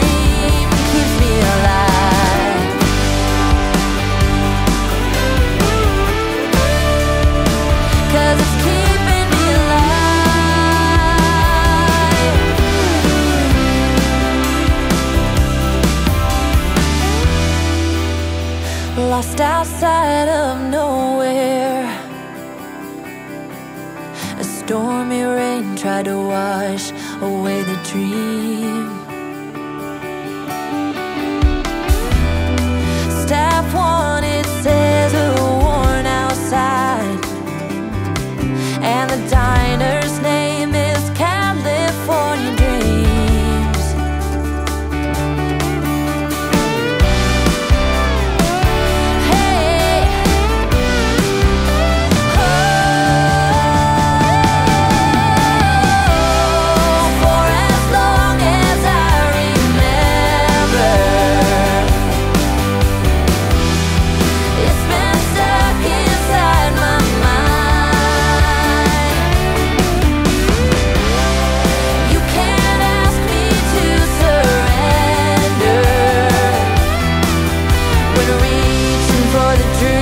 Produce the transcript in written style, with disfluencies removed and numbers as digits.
dream keeps me alive. 'Cause it's keeping me alive. Lost outside of nowhere, a stormy rain tried to wash away the dream. Staff one, it says a worn out sign, and the diner's name is California Dreams. Hey, oh, for as long as I remember, it's been stuck inside my mind. You can't ask me to surrender when reaching for the dream.